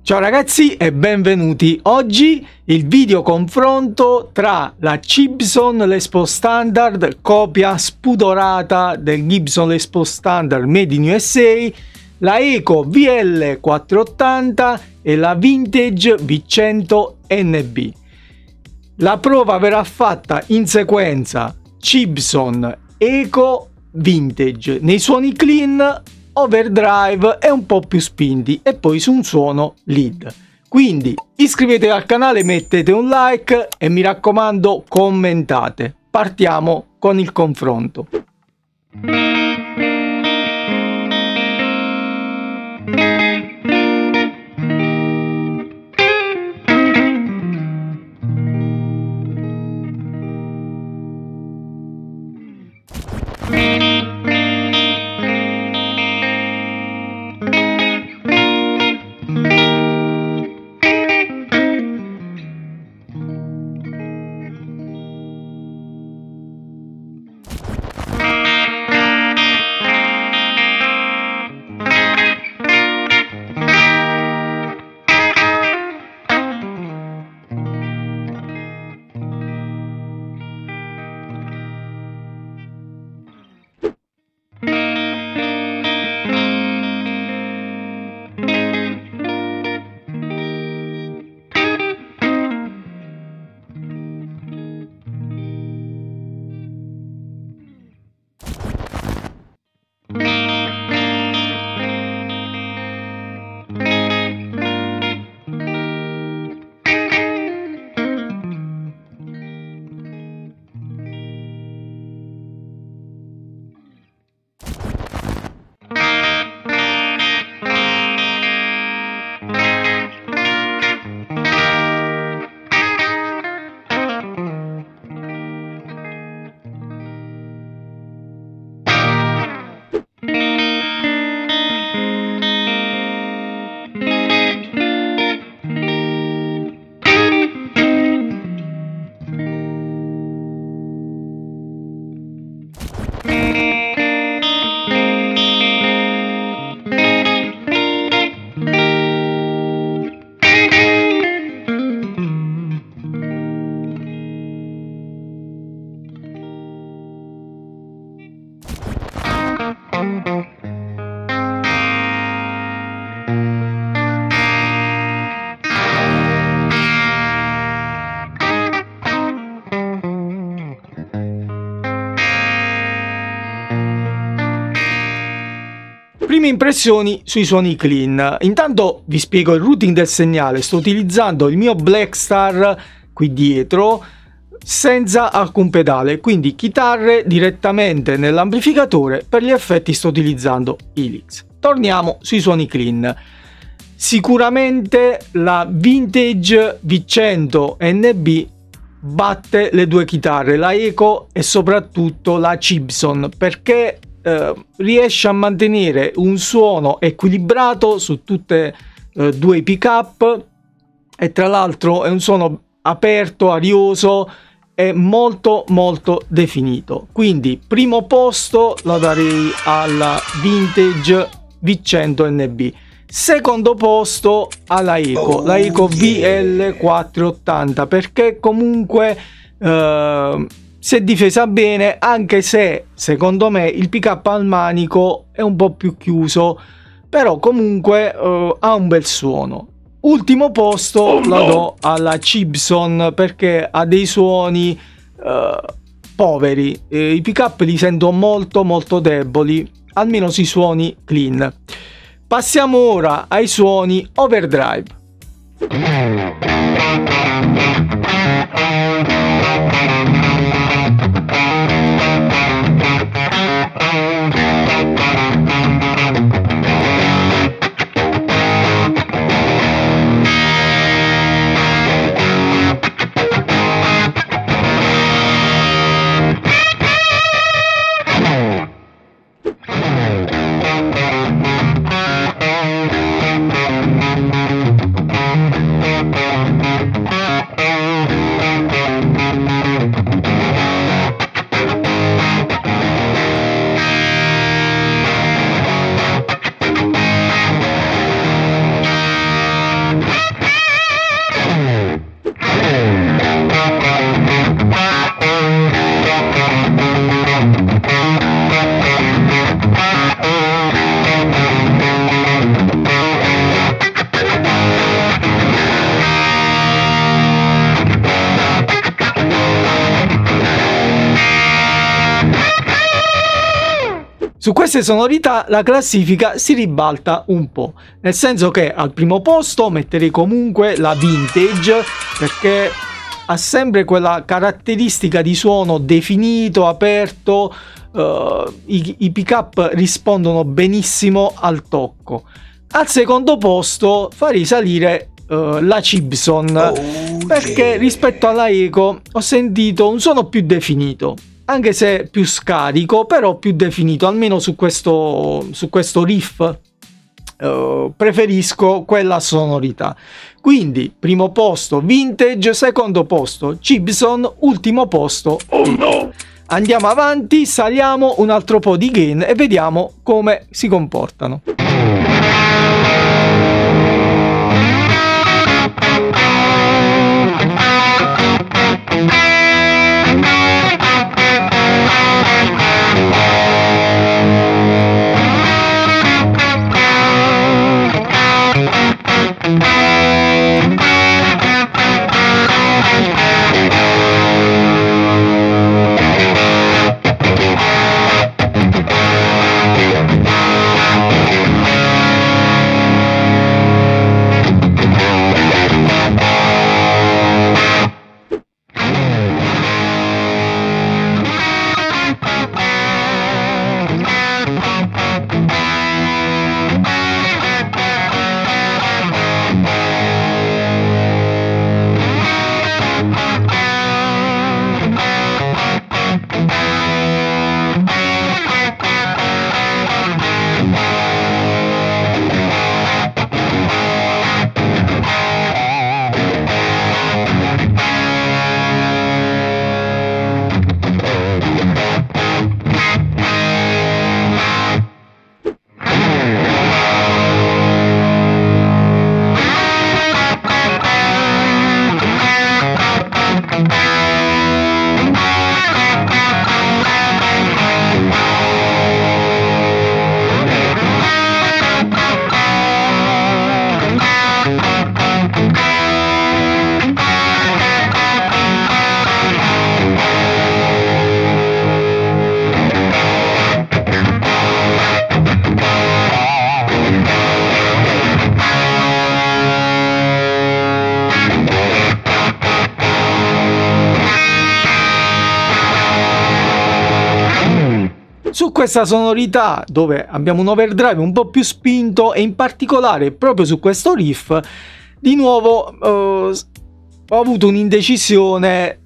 Ciao ragazzi e benvenuti. Oggi il video confronto tra la Gibson Les Paul Standard, copia spudorata del Gibson Les Paul Standard Made in USA, la Eco VL480 e la Vintage V100 NB. La prova verrà fatta in sequenza Gibson, Eco, Vintage, nei suoni clean, overdrive e un po' più spinti, e poi su un suono lead. Quindi iscrivetevi al canale, mettete un like e mi raccomando commentate. Partiamo con il confronto. Prime impressioni sui suoni clean. Intanto vi spiego il routing del segnale. Sto utilizzando il mio Blackstar qui dietro senza alcun pedale, quindi chitarre direttamente nell'amplificatore. Per gli effetti sto utilizzando Helix. Torniamo sui suoni clean. Sicuramente la Vintage V100 NB batte le due chitarre, la Eco e soprattutto la Gibson, perché riesce a mantenere un suono equilibrato su tutte e due i pick up, e tra l'altro è un suono aperto, arioso e molto definito. Quindi primo posto lo darei alla Vintage V100 NB, secondo posto alla Eco, la Eco VL480, perché comunque si è difesa bene, anche se secondo me il pick up al manico è un po' più chiuso, però comunque ha un bel suono. Ultimo posto lo do alla Gibson, perché ha dei suoni poveri, i pick up li sento molto deboli, almeno sui suoni clean. Passiamo ora ai suoni overdrive. Su queste sonorità la classifica si ribalta un po', nel senso che al primo posto metterei comunque la vintage, perché ha sempre quella caratteristica di suono definito, aperto, i pick-up rispondono benissimo al tocco. Al secondo posto farei salire la Gibson, perché rispetto alla Eco ho sentito un suono più definito, anche se più scarico, però più definito, almeno su questo riff. Preferisco quella sonorità. Quindi primo posto vintage, secondo posto Gibson, ultimo posto Eco. Andiamo avanti, saliamo un altro po' di gain e vediamo come si comportano. Su questa sonorità, dove abbiamo un overdrive un po' più spinto, e in particolare proprio su questo riff, di nuovo ho avuto un'indecisione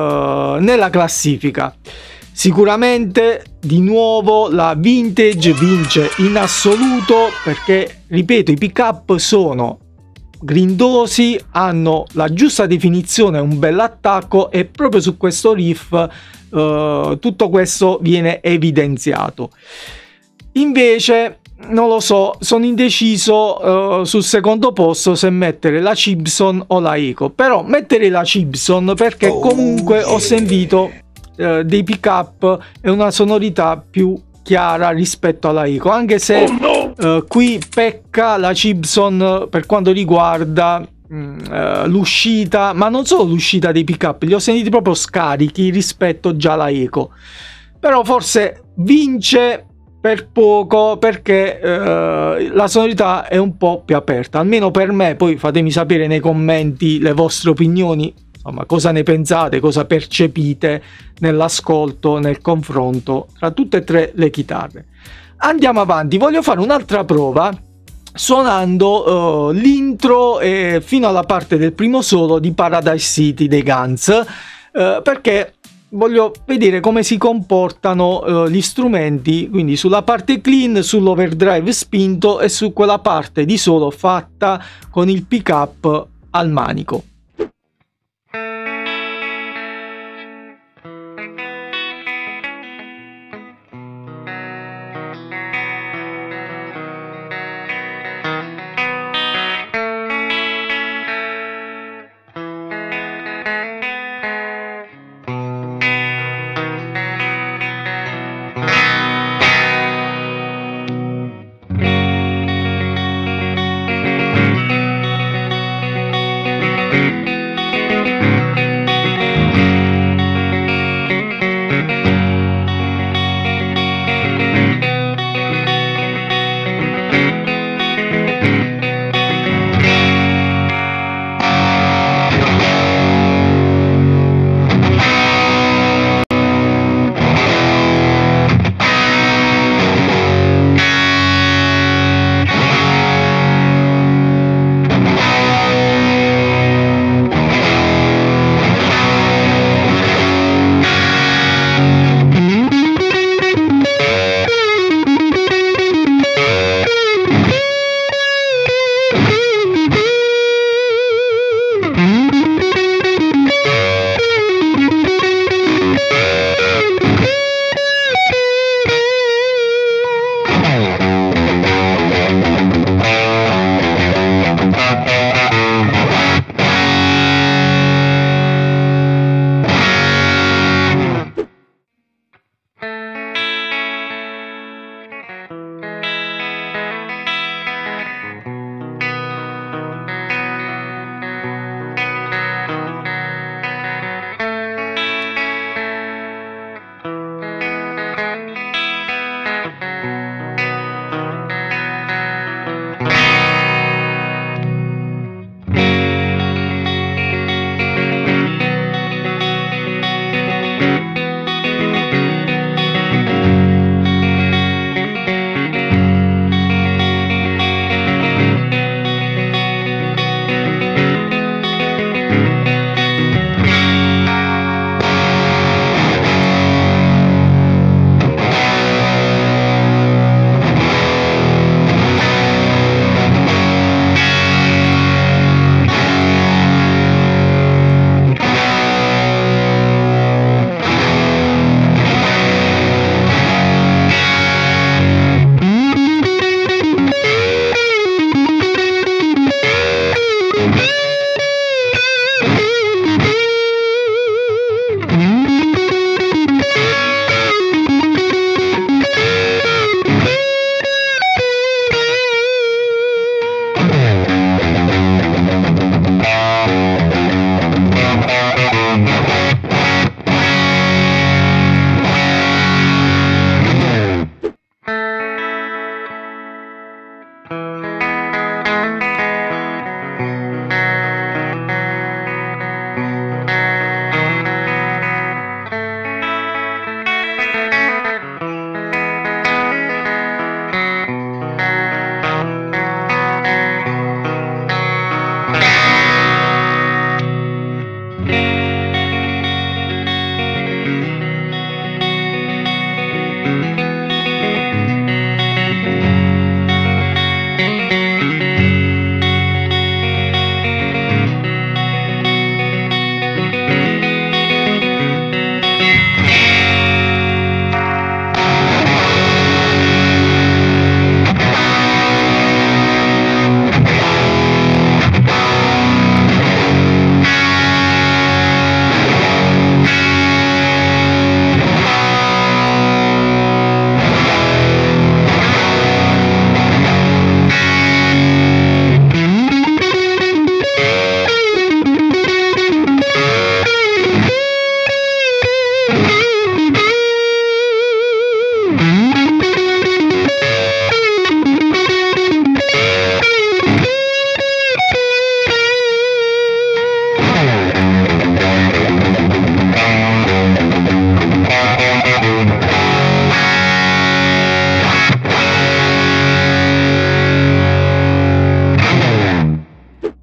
nella classifica. Sicuramente di nuovo la vintage vince in assoluto, perché ripeto, i pick up sono grindosi, hanno la giusta definizione, un bell'attacco, e proprio su questo riff tutto questo viene evidenziato. Invece non lo so, sono indeciso sul secondo posto se mettere la Gibson o la Eco, però mettere la Gibson perché comunque ho sentito dei pick up e una sonorità più chiara rispetto alla Eco, anche se qui pecca la Gibson per quanto riguarda l'uscita, ma non solo l'uscita dei pick up, li ho sentiti proprio scarichi rispetto già alla Eco. Però forse vince per poco, perché la sonorità è un po' più aperta, almeno per me. Poi fatemi sapere nei commenti le vostre opinioni, insomma, cosa ne pensate, cosa percepite nell'ascolto, nel confronto tra tutte e tre le chitarre. Andiamo avanti, voglio fare un'altra prova suonando l'intro fino alla parte del primo solo di Paradise City dei Guns, perché voglio vedere come si comportano gli strumenti, quindi sulla parte clean, sull'overdrive spinto e su quella parte di solo fatta con il pick up al manico.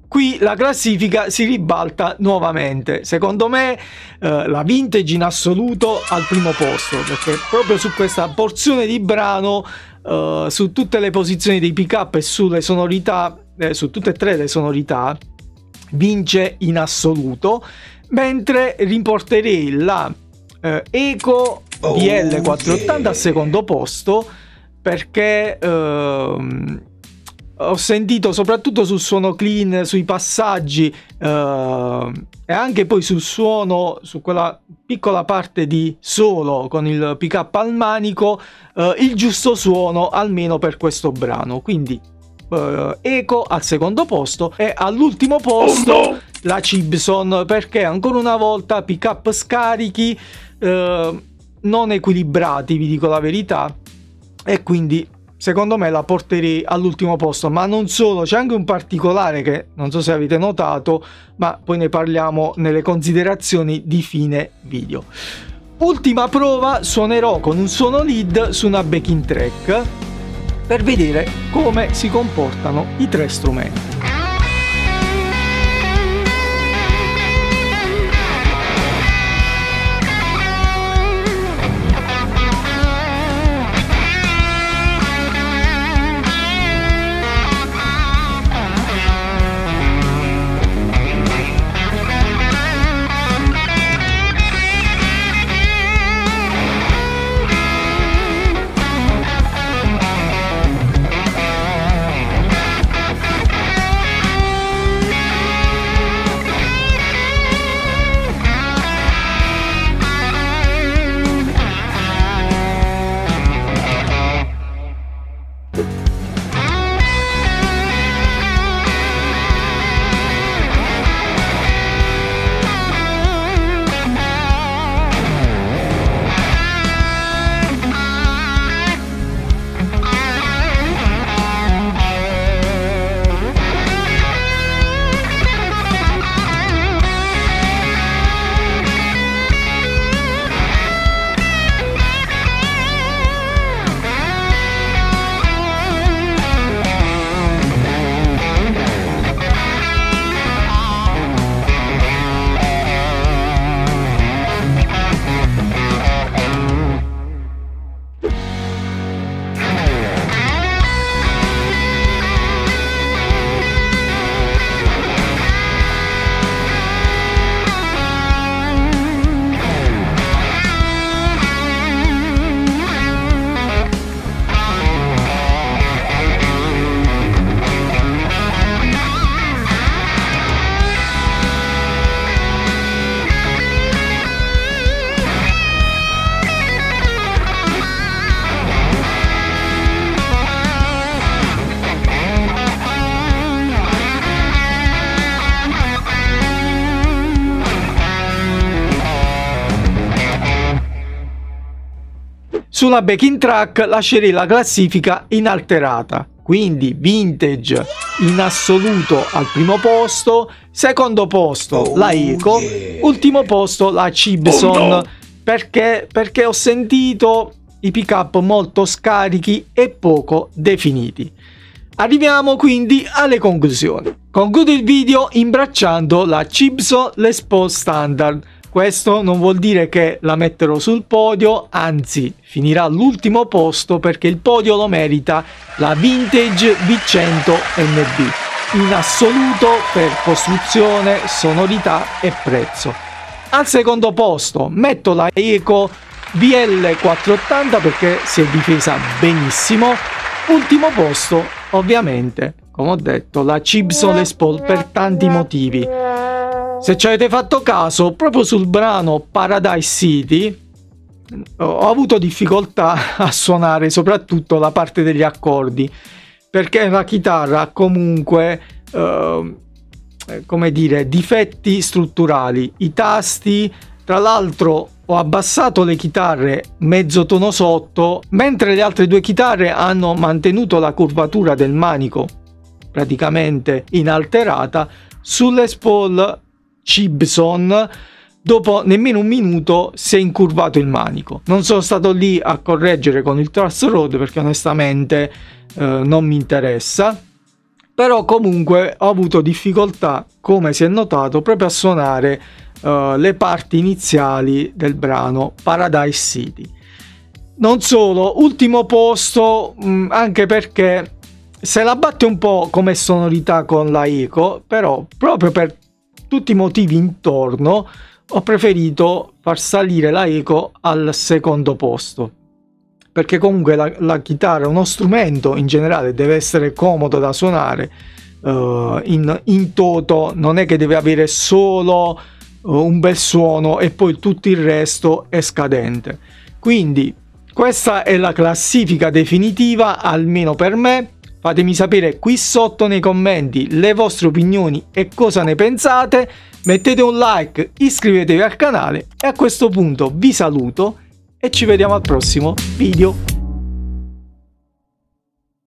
qui la classifica si ribalta nuovamente. Secondo me la Vintage in assoluto al primo posto, perché proprio su questa porzione di brano, su tutte le posizioni dei pick up e sulle sonorità, su tutte e tre le sonorità, vince in assoluto, mentre rimporterei la Eco BL480 al secondo posto, perché ho sentito soprattutto sul suono clean, sui passaggi e anche poi sul suono, su quella piccola parte di solo con il pick up al manico, il giusto suono almeno per questo brano. Quindi Eco al secondo posto, e all'ultimo posto la Gibson, perché ancora una volta pick up scarichi non equilibrati, vi dico la verità, e quindi secondo me la porterei all'ultimo posto. Ma non solo, c'è anche un particolare che non so se avete notato, ma poi ne parliamo nelle considerazioni di fine video. Ultima prova, suonerò con un suono lead su una backing track per vedere come si comportano i tre strumenti. Sulla backing track lascerei la classifica inalterata, quindi Vintage in assoluto al primo posto, secondo posto la Eco, ultimo posto la Gibson, perché ho sentito i pick up molto scarichi e poco definiti. Arriviamo quindi alle conclusioni. Concludo il video imbracciando la Gibson Les Paul Standard. Questo non vuol dire che la metterò sul podio, anzi finirà all'ultimo posto, perché il podio lo merita la Vintage V100 NB in assoluto per costruzione, sonorità e prezzo. Al secondo posto metto la Eco BL480 perché si è difesa benissimo. Ultimo posto ovviamente, come ho detto, la Gibson Les Paul per tanti motivi. Se ci avete fatto caso, proprio sul brano Paradise City ho avuto difficoltà a suonare soprattutto la parte degli accordi, perché la chitarra ha comunque come dire, difetti strutturali. I tasti, tra l'altro ho abbassato le chitarre mezzo tono sotto, mentre le altre due chitarre hanno mantenuto la curvatura del manico praticamente inalterata. Sulle Les Paul Gibson dopo nemmeno un minuto si è incurvato il manico. Non sono stato lì a correggere con il Truss Rod perché onestamente non mi interessa, però comunque ho avuto difficoltà, come si è notato, proprio a suonare le parti iniziali del brano Paradise City. Non solo, ultimo posto, anche perché se la batte un po' come sonorità con la eco, però proprio per tutti i motivi intorno ho preferito far salire la eco al secondo posto, perché comunque la chitarra è uno strumento, in generale deve essere comodo da suonare, in toto non è che deve avere solo un bel suono e poi tutto il resto è scadente. Quindi questa è la classifica definitiva, almeno per me. Fatemi sapere qui sotto nei commenti le vostre opinioni e cosa ne pensate. Mettete un like, iscrivetevi al canale e a questo punto vi saluto e ci vediamo al prossimo video.